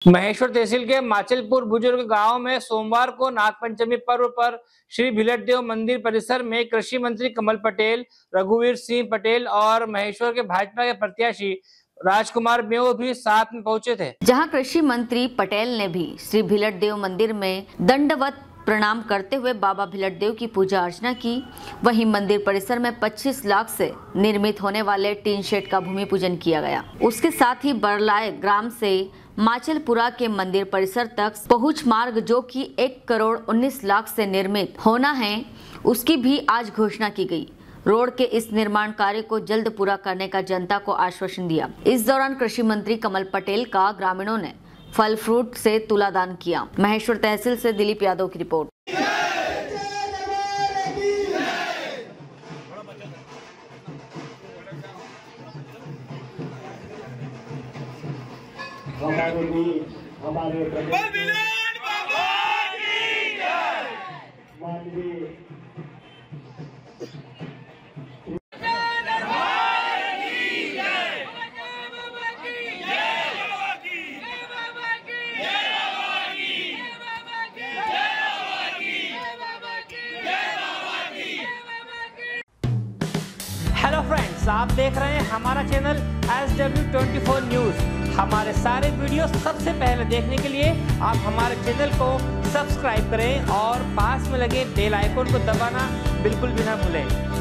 महेश्वर तहसील के माचलपुर बुजुर्ग गांव में सोमवार को नागपंचमी पर्व पर श्री भिलटदेव मंदिर परिसर में कृषि मंत्री कमल पटेल, रघुवीर सिंह पटेल और महेश्वर के भाजपा के प्रत्याशी राजकुमार बेऊ भी साथ में पहुंचे थे। जहां कृषि मंत्री पटेल ने भी श्री भिलटदेव मंदिर में दंडवत प्रणाम करते हुए बाबा भिलटदेव की पूजा अर्चना की। वहीं मंदिर परिसर में 25 लाख से निर्मित होने वाले टीन शेड का भूमि पूजन किया गया। उसके साथ ही बरलाए ग्राम से माचलपुरा के मंदिर परिसर तक पहुंच मार्ग जो कि 1,19,00,000 से निर्मित होना है, उसकी भी आज घोषणा की गई। रोड के इस निर्माण कार्य को जल्द पूरा करने का जनता को आश्वासन दिया। इस दौरान कृषि मंत्री कमल पटेल का ग्रामीणों ने फल फ्रूट से तुलादान किया। महेश्वर तहसील से दिलीप यादव की रिपोर्ट। हेलो फ्रेंड्स, आप देख रहे हैं हमारा चैनल SW24 न्यूज। हमारे सारे वीडियो सबसे पहले देखने के लिए आप हमारे चैनल को सब्सक्राइब करें और पास में लगे बेल आइकन को दबाना बिल्कुल भी ना भूलें।